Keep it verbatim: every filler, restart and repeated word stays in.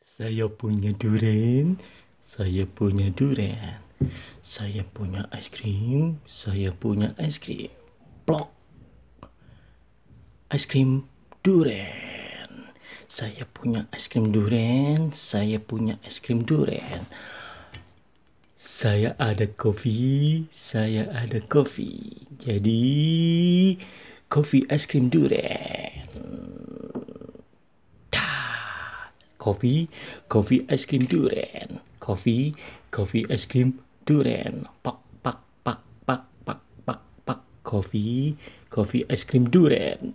Saya punya durian, saya punya durian, saya punya es krim, saya punya es krim. Plok, es krim durian. Saya punya es krim durian, saya punya es krim durian. Saya ada kopi, saya ada kopi. Jadi, kopi es krim durian. Kopi, kopi es krim durian. Kopi, kopi es krim durian. Pak, pak, pak, pak, pak, pak, pak. Kopi, kopi es krim durian.